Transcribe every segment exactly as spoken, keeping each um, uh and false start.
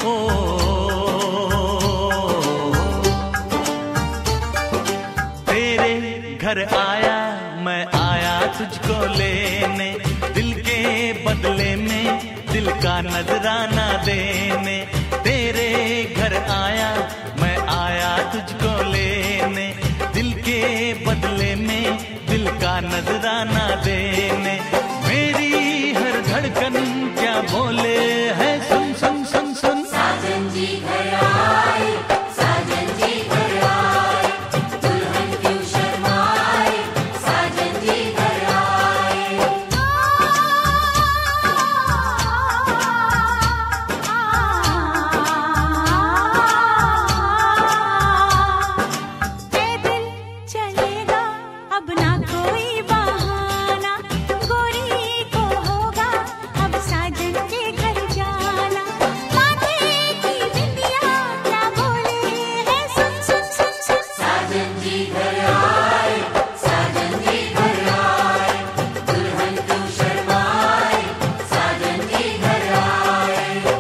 ओ तेरे घर आया मैं आया तुझको लेने, दिल के बदले में दिल का नजराना देने। तेरे घर आया मैं आया तुझको लेने, दिल के बदले में दिल का नजराना देने। मेरी हर धड़कन क्या बोले है, सुन सुन सुन सुन। साजन जी घर आए, साजन जी घर आए, दुल्हन क्यों शर्माए, साजन जी घर आए। पैदल चलेगा अब ना कोई बहाना, गोरी को होगा अब साजन के घर जाना। माथे की बिंदिया क्या बोले है, सुन सुन सुन सुन। साजन जी घर आए, साजन जी घर आए, दुल्हन क्यों शर्माए, साजन जी घर आए।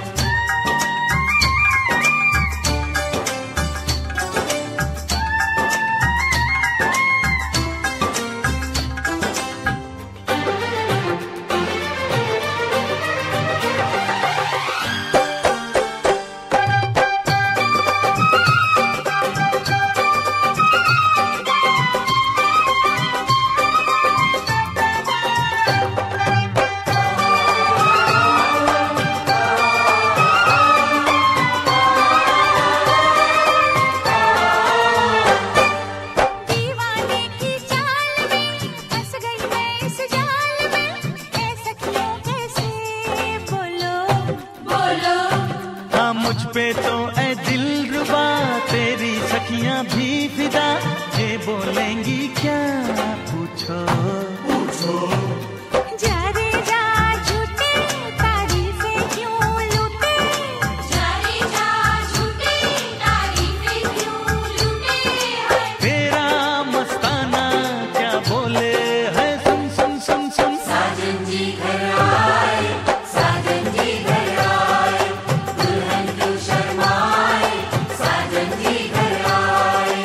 दीवाने की चाल में फंस गई मैं इस जाल में, ऐ सखियों कैसे बोलो बोलो हाँ मुझ पे तो ऐ दिलरुबा तेरी सखियां भी फिदा, ये बोलेंगी क्या पूछो पूछो। जा रे जा झूठे तारीफें क्यों लूटे, जा रे जा झूठे तारीफें क्यों लूटे हैं। तेरा मस्ताना क्या बोले है, सुन सुन सुन सुन। साजन जी घर आए, साजन जी घर आए, दुल्हन क्यों शर्माए, साजन जी घर आए।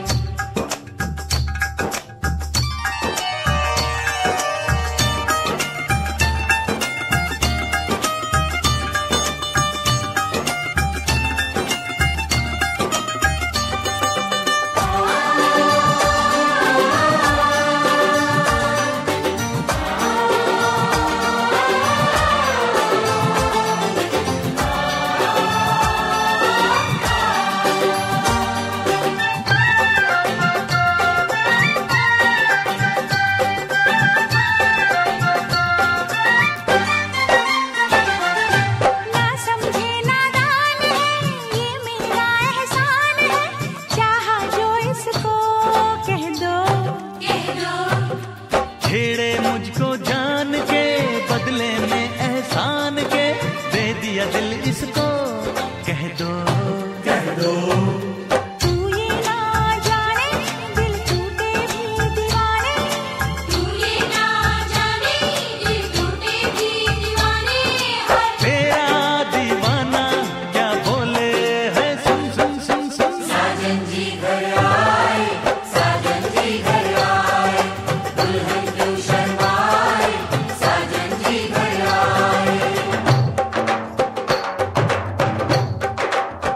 ना समझे नादान है ये मेरा एहसान है, चाहा जो इसको कह दो कह दो छेड़े मुझको जान के बदले में एहसान के, दे दिया दिल इसको कह दो कह दो। तू ये ना जाने दिल टूटे भी दीवाने, तू ये ना जाने दिल टूटे भी दीवाने हैं। तेरा दीवाना क्या बोले है, सुन सुन सुन सुन। साजन जी घर आए, साजन जी घर आए, दुल्हन क्यों शर्माए, साजन जी घर आए।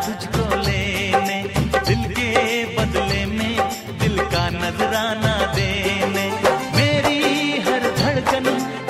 तुझको लेने, दिल के बदले में दिल का नजराना देने। मेरी हर धड़कन